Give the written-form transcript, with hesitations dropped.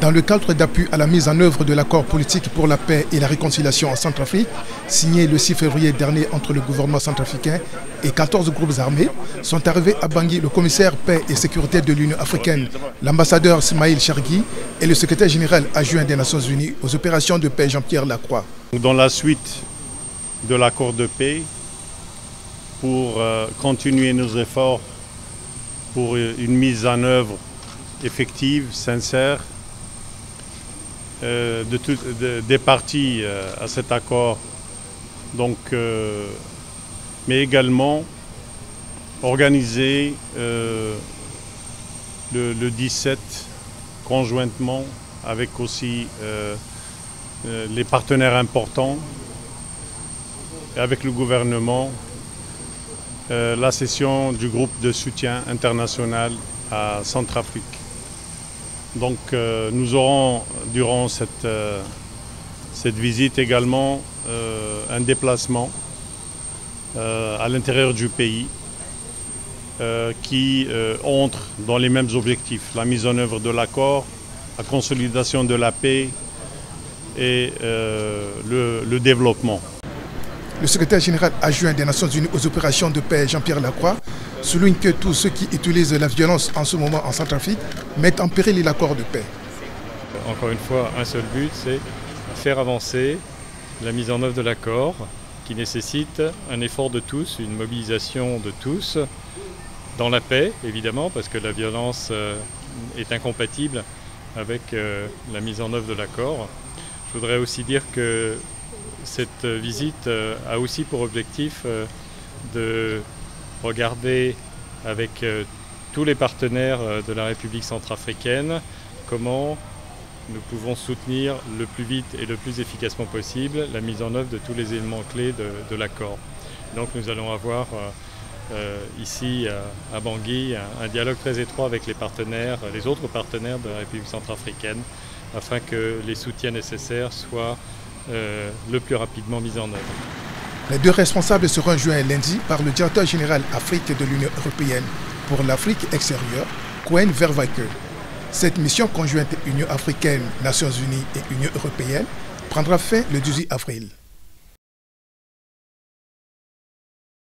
Dans le cadre d'appui à la mise en œuvre de l'accord politique pour la paix et la réconciliation en Centrafrique, signé le 6 février dernier entre le gouvernement centrafricain et 14 groupes armés, sont arrivés à Bangui le commissaire paix et sécurité de l'Union africaine, l'ambassadeur Smaïl Chergui et le secrétaire général adjoint des Nations Unies aux opérations de paix Jean-Pierre Lacroix. Dans la suite de l'accord de paix, pour continuer nos efforts pour une mise en œuvre effective, sincère, des parties à cet accord, donc, mais également organiser le 17 conjointement avec aussi les partenaires importants et avec le gouvernement la session du groupe de soutien international à Centrafrique. Donc nous aurons durant cette visite également un déplacement à l'intérieur du pays qui entre dans les mêmes objectifs, la mise en œuvre de l'accord, la consolidation de la paix et le développement. Le secrétaire général adjoint des Nations Unies aux opérations de paix, Jean-Pierre Lacroix, souligne que tous ceux qui utilisent la violence en ce moment en Centrafrique mettent en péril l'accord de paix. Encore une fois, un seul but, c'est faire avancer la mise en œuvre de l'accord qui nécessite un effort de tous, une mobilisation de tous, dans la paix évidemment, parce que la violence est incompatible avec la mise en œuvre de l'accord. Je voudrais aussi dire que cette visite a aussi pour objectif de regarder avec tous les partenaires de la République centrafricaine comment nous pouvons soutenir le plus vite et le plus efficacement possible la mise en œuvre de tous les éléments clés de l'accord. Donc nous allons avoir ici à Bangui un dialogue très étroit avec les autres partenaires de la République centrafricaine afin que les soutiens nécessaires soient le plus rapidement mis en œuvre. Les deux responsables seront joints lundi par le directeur général Afrique de l'Union européenne pour l'Afrique extérieure, Koen Verweyke. Cette mission conjointe Union africaine, Nations Unies et Union européenne prendra fin le 18 avril.